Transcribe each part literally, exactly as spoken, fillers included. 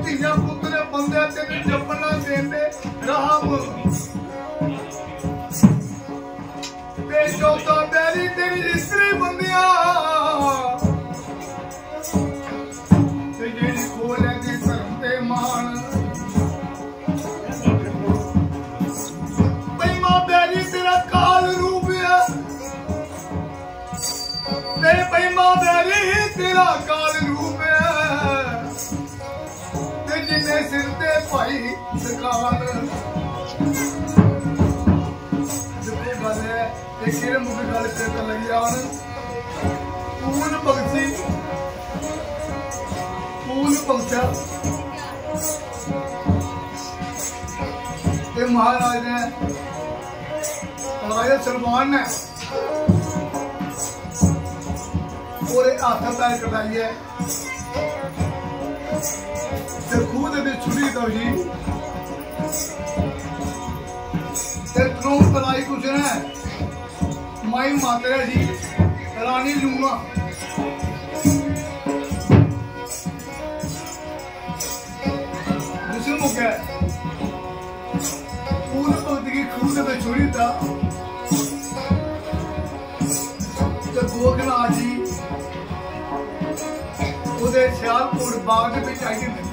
धीया पुत्र बंदे तेन जपना देंदे राम ते चौथा बैरी तेरी स्त्री बंदिया ते जेड़ी खोल है के धर्म ते मान पैमा बैरी तेरा काल रूप है ते पैमा बैरी तेरा काल रूप है ते जिन्ने सिर ते भाई सकावन देखो गल है एक केरे मुझे गल चेता लगी आन पूर्ण भगती पूर्ण भगता ते महाराज ने राजा सलमान ने पूरे हाथ पैर कटाई है ते खूह दे विच छुरी दो जी ते त्रों तलाई कुछ ने माई मात्रा जी रानी लूंगा जिस मुके पूर्ण भगत की खूह दे छुरी था ते गोरखनाथ जी उदे सियालकोट बाग के विच आई गए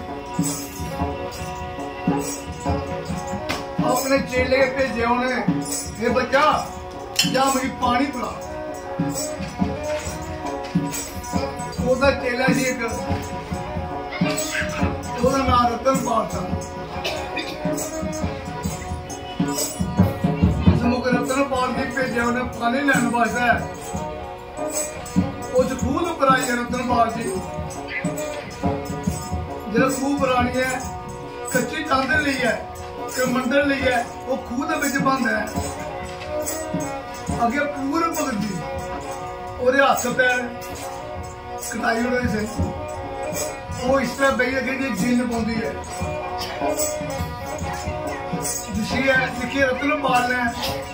अपने चेले भेजे उन्हें ये बच्चा जा मुझे पानी पिला ओदा चेला जी एक ओदा नाम रतनपाल था मुख रतनपाल जी भेजे उन्हें पानी लैन वास्ते उस खूह पर आई है रतनपाल जी जो खूह पुरानी है कच्ची कंध ली है मंदिर ली है वो खूह के विच बंद है अगे पूर्ण भगत जी और हाथ पैर कटाई उड़े से वो इस तरह बही अगे जी जिन पाँदी है जिसी है लिखी रतनपाल ने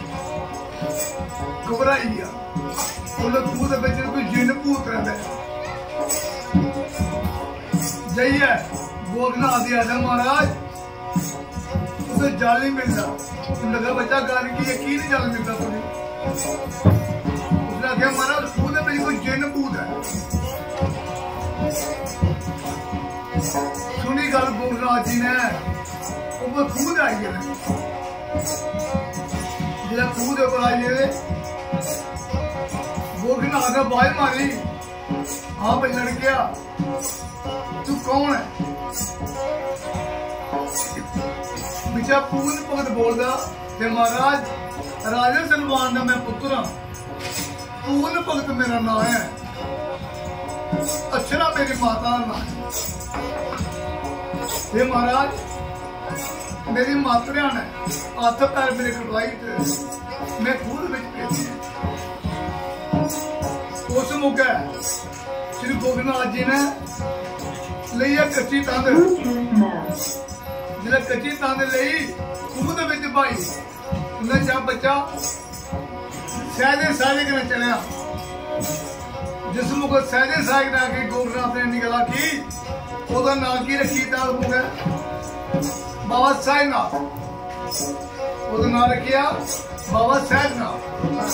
घबराई गया उन्हें खूह के विच कोई जिन भूत रहता है जाइए गोरखनाथ जी आदर महाराज उसे जल नहीं मिलता लगा बच्चा गाल की है की नहीं जल मिलता तुम्हें उसने आख्या महाराज खूह के कोई जिन भूत है सुनी गल गोरखनाथ जी ने वो खूह आई गए जिला खूह के ऊपर आई गए गोरखनाथ ने बाज मारी हाँ भाई लड़किया तू कौन है बिचा पूर्ण भगत बोलता ते महाराज राजा सलमान का मैं पुत्र हाँ पूर्ण भगत मेरा नाम है अक्षरा मेरी माता का नाम है महाराज मेरी मात्रा ने हाथ पैर मेरे कटवाई मैं खूह भेजी उस मौके श्री गोरखनाथ जी ने लिया कच्ची तंद जिला कच्ची तंद ली खूह के विच पाई उन्हें जब बच्चा सहजे सहजे कने चलिया जिस मुख सहजे सहज ने आके गोरखनाथ ने निकला की ओदा नाम की रखी था मुख बाबा साहिबनाथ ओदा नाम रखिया बाबा साहिबनाथ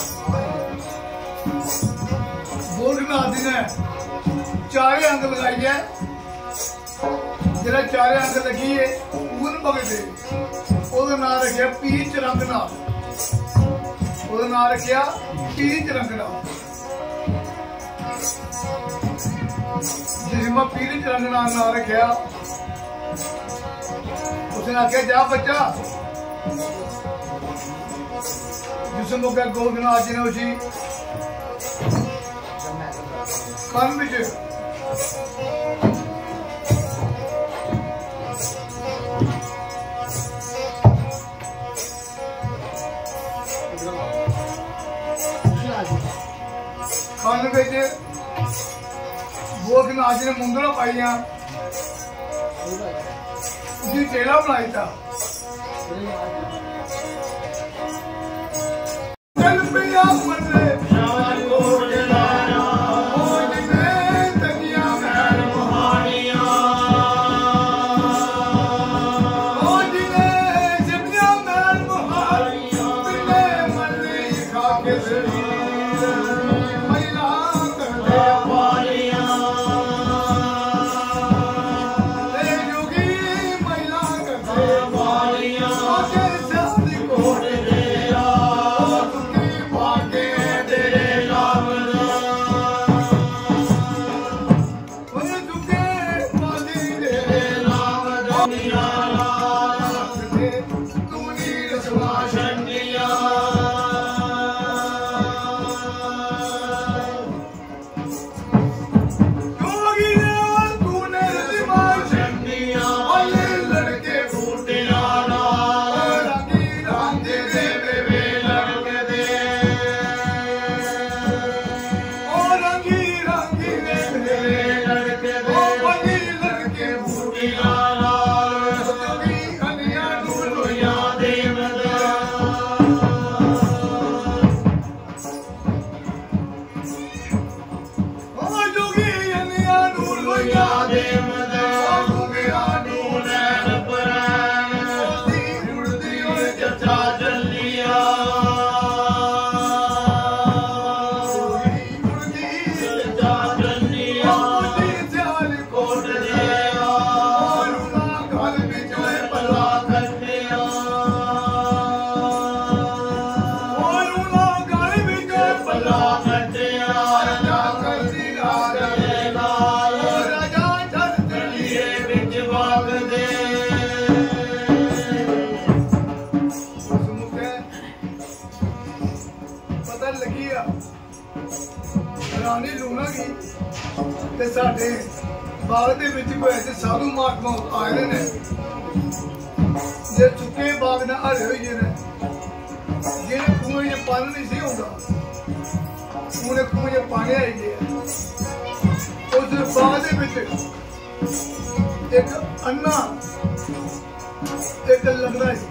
गोरखनाथ जी ने चारे अंग लगाई है जरा चारे अंग लगी है पूर्ण भगत ओदा नाम रखिया पीर चरंगनाथ ओदा नाम रखिया पीर चरंगनाथ जिसमें पीर चरंगनाथ नाम रखिया उसने आख्या जा बच्चा जिस मौके गोरखनाथ जी ने उसी कन विच कन विच गोरखनाथ जी ने मुंदरा पाइया उसकी चेला बनाई था चल पिया मरे पता लगी आ रानी लूना की ते साडे बाग दे विच कोई ऐसे साधु महात्मा आए ने जे चुके बाग ना हरे होइए ने जेने कुएं च पानी नहीं सी होंदा उन्हें कुएं च पानी आई गया उस बाग दे विच एक अन्ना एक लंगड़ा सी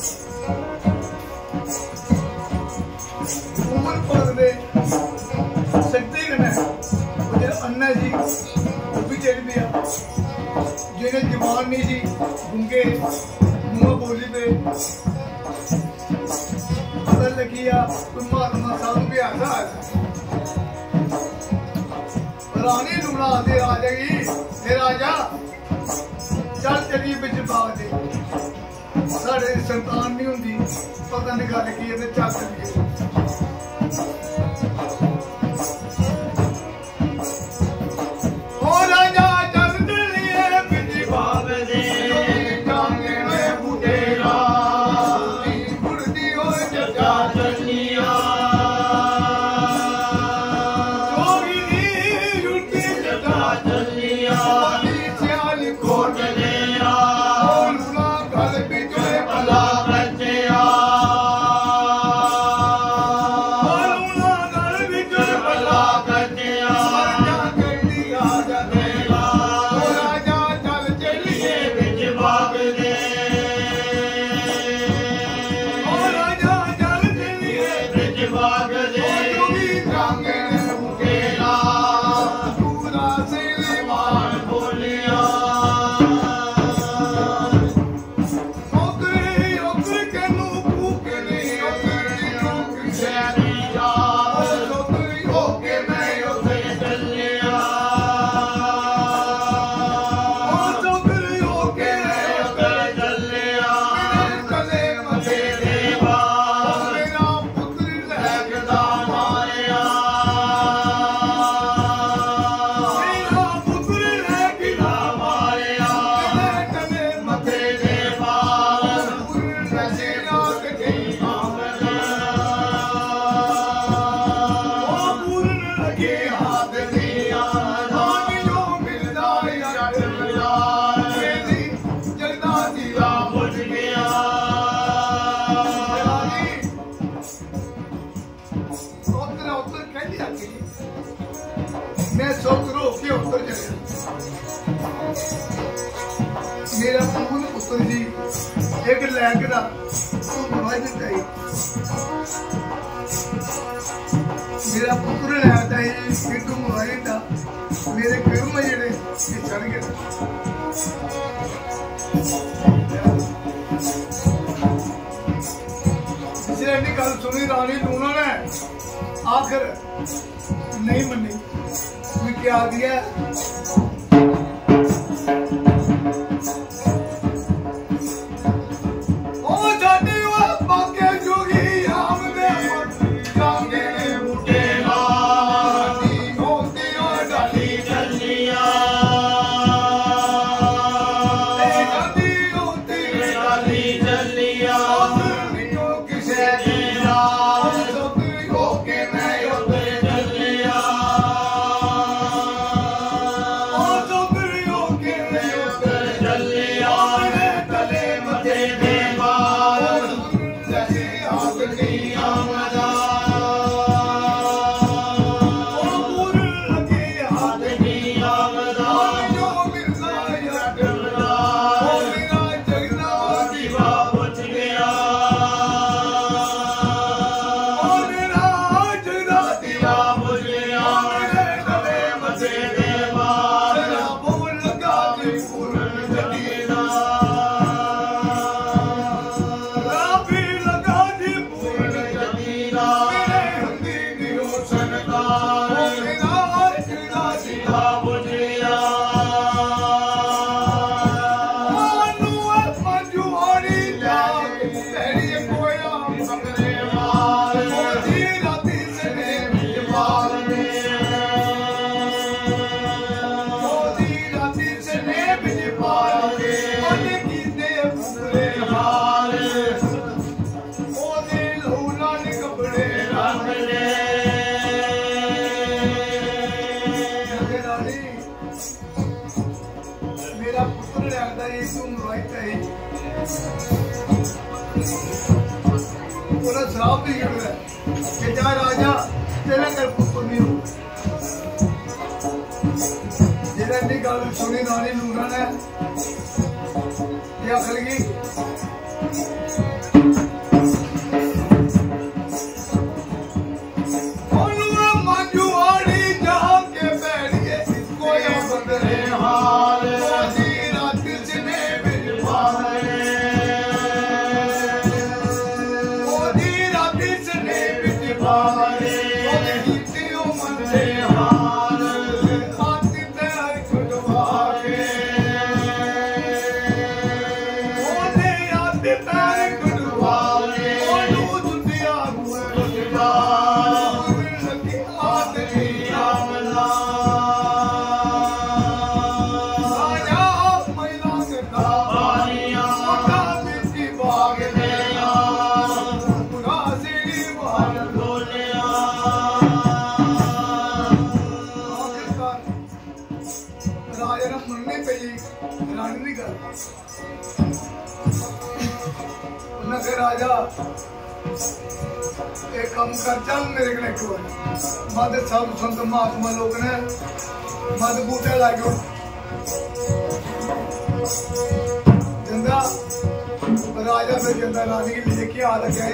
उमर पर दे सकते कन्नै वो जेड़ा अन्ना सी वो भी चल पिया जिन्हें जवान नहीं सी गूंगे मुंह बोली पे पता लगिया कोई महात्मा साधु के आसा रानी लूना आते आ जाएगी हे राजा चल चलिए बिच बाग दे साढ़े संतान नहीं होंगी पता नहीं गल की है चल चलिए मेरा पूर्ण पुत्र जी एक लैक दा मेरा पुत्र लैता ही तू मुआई दा मेरे कर्म जेड़े चढ़ गए जिसने गल सुनी रानी लूना ने आखिर नहीं मनी क्या दिया कपड़े बुद्धि करता कि जा राजा तेरे घर पुत्र नहीं हो जेरा नी गल सुनी नानी लूना ने ये आखर की राजा एक काम कर चल मेरे कनेक्ट हुआ मद सब संत महात्मा लोग ने मद बूटे लागो जिंदा राजा फिर जिंदा रानी की लेके आ लगे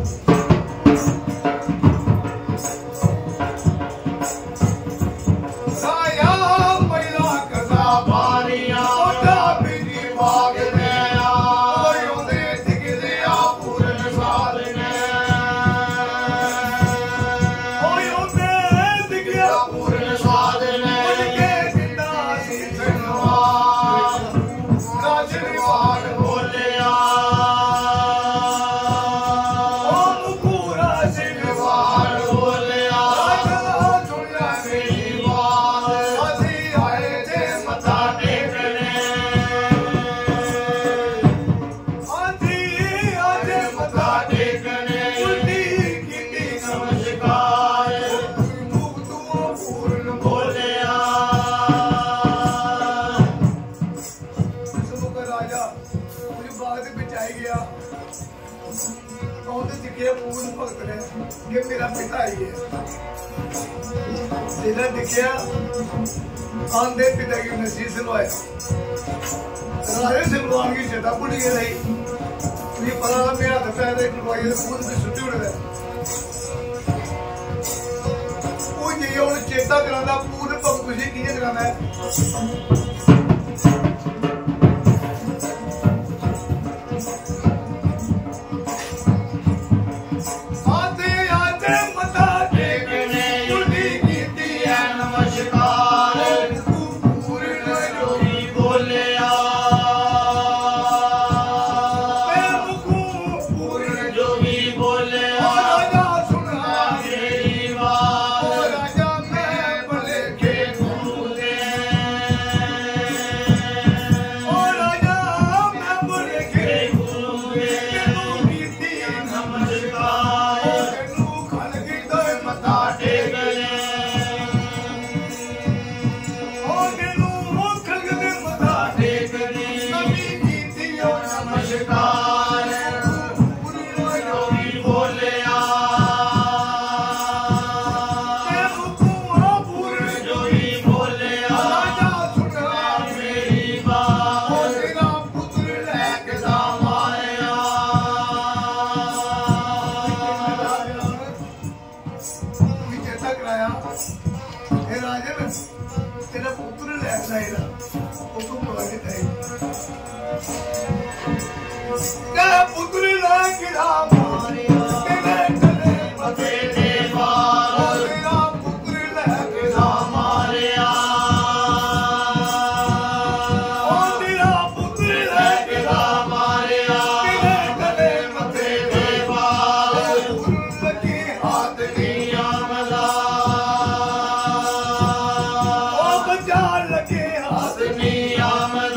मेरा पिता ही है जिन्हें दिखिया आंधे पिता की नसीब सिलवाए राजे सिलवान की चेता भुल गई नहीं ये पता मेरा हाथ पैर खुलवाई पूरी भी छुट्टी उड़ गए वो ये और चेता कराना पूरे भक्त खुशी किए कराना है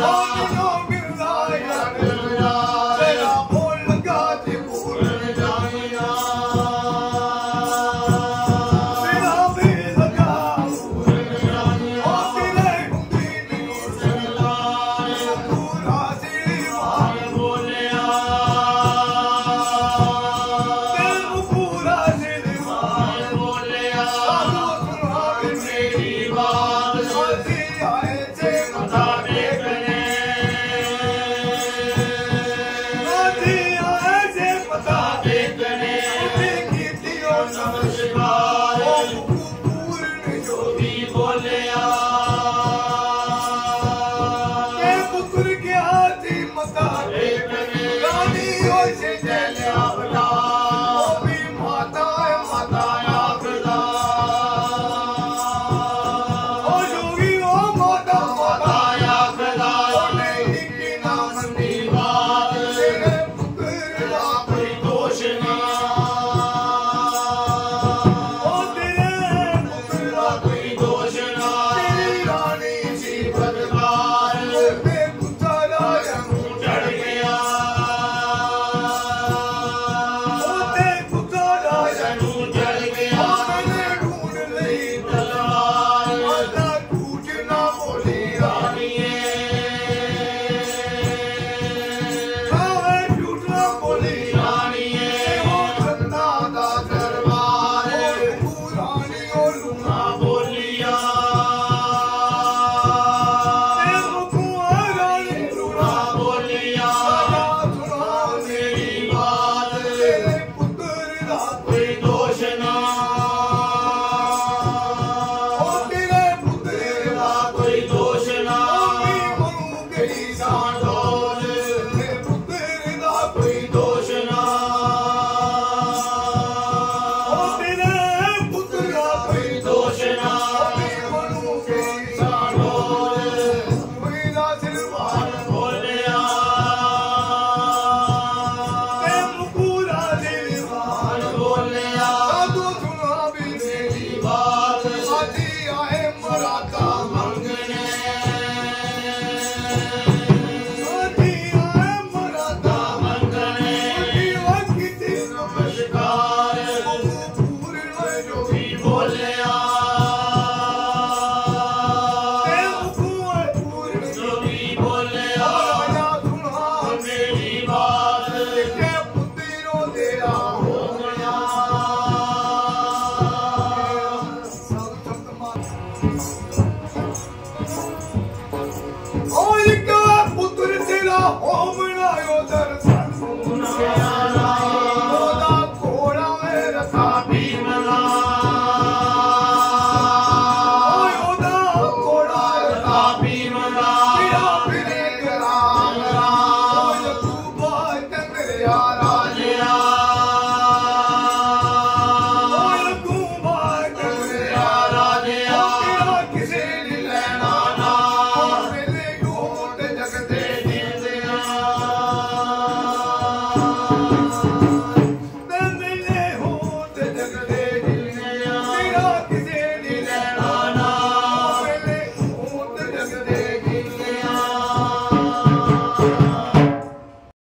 Jana नमः शिवाय